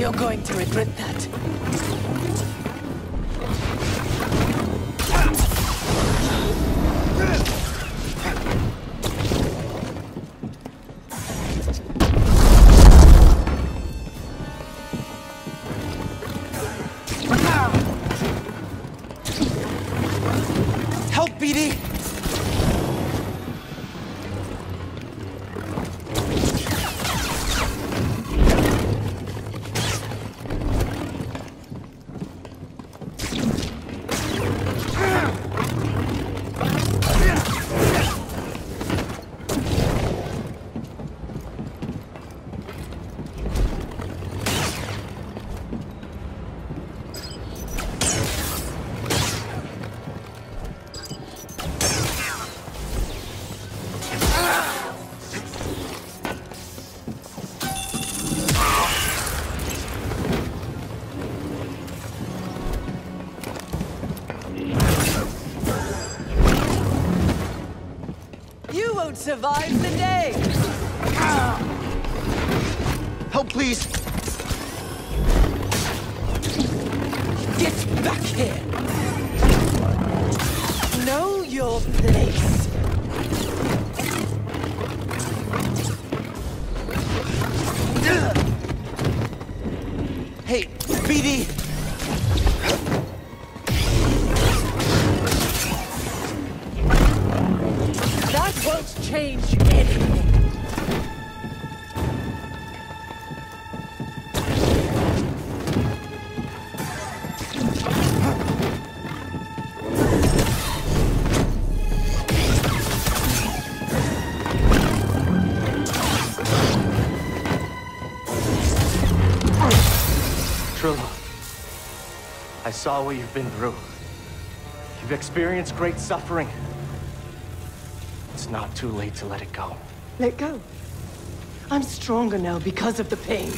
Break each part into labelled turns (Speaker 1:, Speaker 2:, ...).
Speaker 1: You're going to regret that.
Speaker 2: Help, BD!
Speaker 1: Survive the day!
Speaker 2: Help, please!
Speaker 1: Get back here! Know your place!
Speaker 2: Hey, BD!
Speaker 1: Won't change anything.
Speaker 2: Trilla, I saw what you've been through. You've experienced great suffering. It's not too late to let it go.
Speaker 1: Let go. I'm stronger now because of the pain.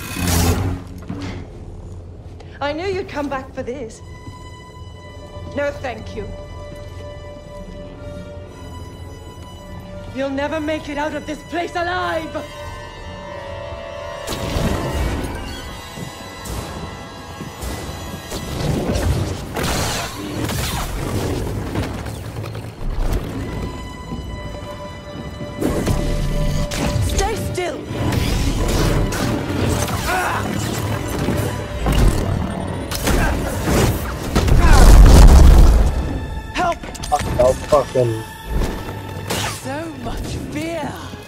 Speaker 1: I knew you'd come back for this. No, thank you. You'll never make it out of this place alive!
Speaker 3: Fucking
Speaker 1: so much fear.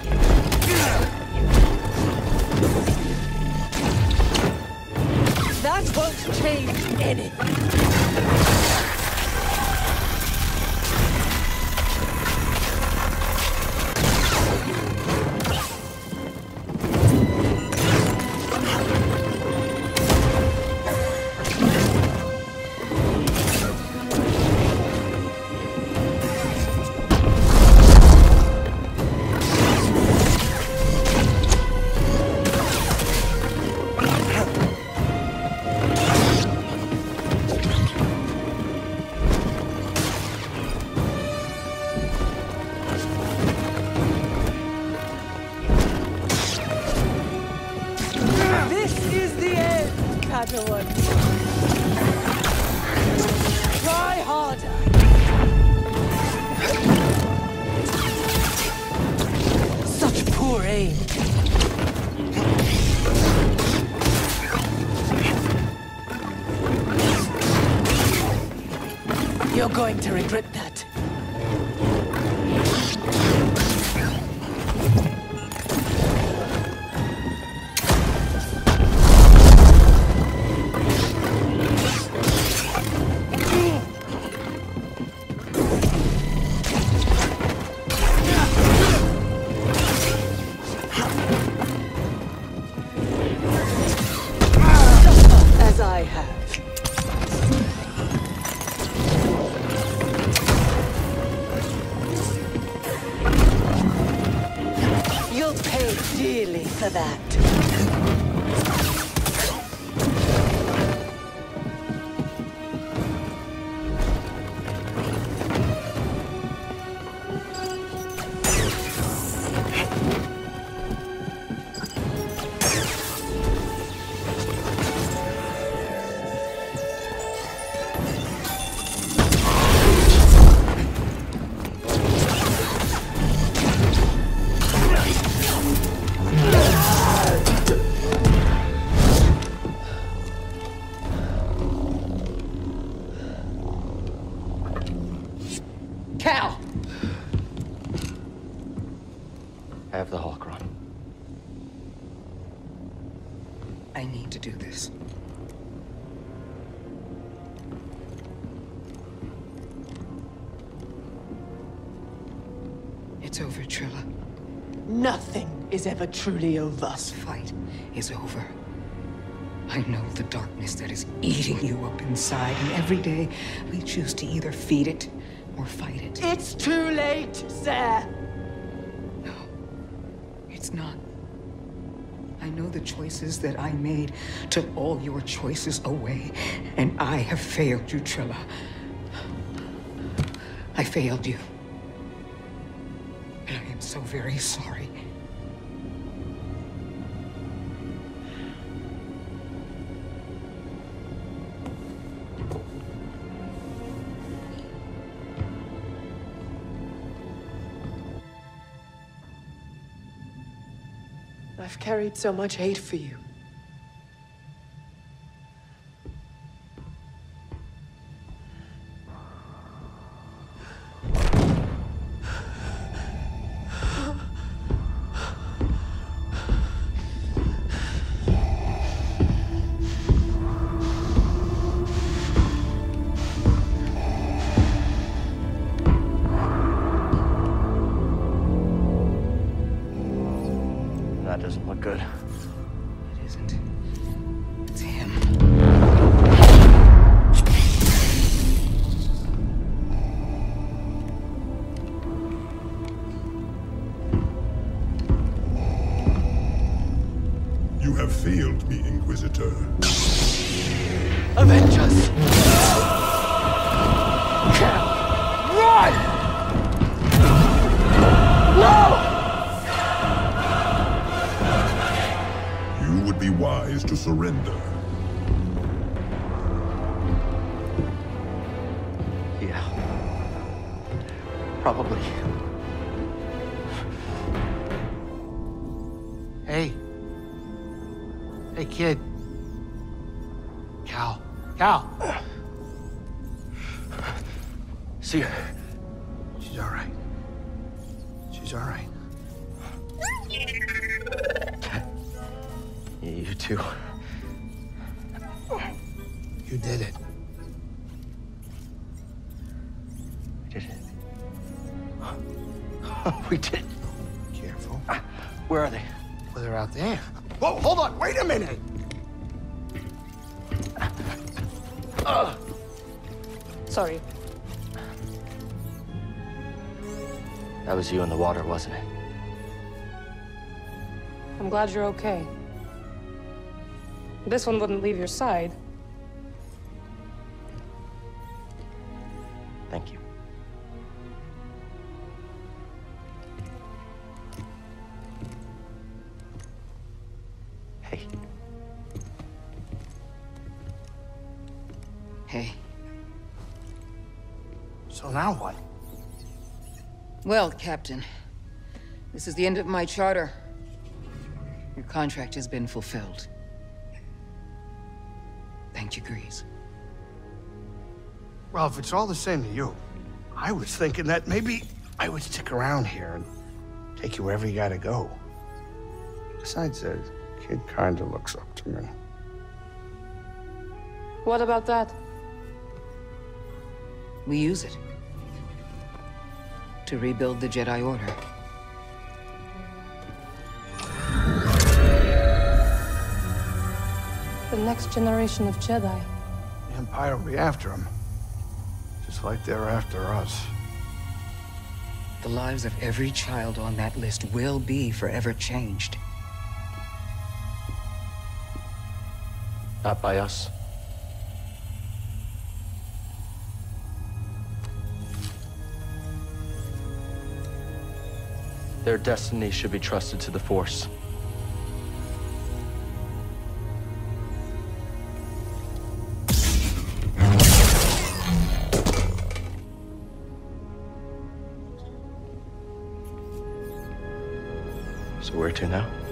Speaker 1: That won't change anything. Padawan. Try harder. Such poor aim. You're going to regret that. Dearly for that.
Speaker 2: I have the holocron.
Speaker 4: I need to do this. It's over, Trilla.
Speaker 1: Nothing is ever truly over.
Speaker 4: This fight is over. I know the darkness that is eating you up inside, and every day we choose to either feed it or fight it.
Speaker 1: It's too late, Sir.
Speaker 4: No, it's not. I know the choices that I made took all your choices away, and I have failed you, Trilla. I failed you. And I am so very sorry.
Speaker 1: I've carried so much hate for you.
Speaker 2: That doesn't look good.
Speaker 4: It isn't. It's him.
Speaker 5: You have failed me, Inquisitor.
Speaker 1: Avengers! Run! No!
Speaker 5: You would be wise to surrender.
Speaker 2: Yeah. Probably.
Speaker 6: Hey. Hey, kid. Cal. Cal!
Speaker 2: See her.
Speaker 6: She's all right. She's all right.
Speaker 2: You too.
Speaker 6: You did it.
Speaker 2: We did it. We did it.
Speaker 6: Careful.
Speaker 2: Where are they?
Speaker 6: Well, they're out there. Whoa, hold on. Wait a minute.
Speaker 1: Sorry.
Speaker 2: That was you in the water, wasn't it?
Speaker 7: I'm glad you're okay. This one wouldn't leave your side.
Speaker 2: Thank you. Hey.
Speaker 4: Hey.
Speaker 6: So now what?
Speaker 4: Well, Captain, this is the end of my charter. Your contract has been fulfilled. Thank you, Grease.
Speaker 6: Well, if it's all the same to you, I was thinking that maybe I would stick around here and take you wherever you gotta go. Besides, the kid kinda looks up to me.
Speaker 7: What about that?
Speaker 4: We use it to rebuild the Jedi Order.
Speaker 7: The next generation of Jedi.
Speaker 6: The Empire will be after him, just like they're after us.
Speaker 4: The lives of every child on that list will be forever changed.
Speaker 2: Not by us. Their destiny should be trusted to the Force. So where to now?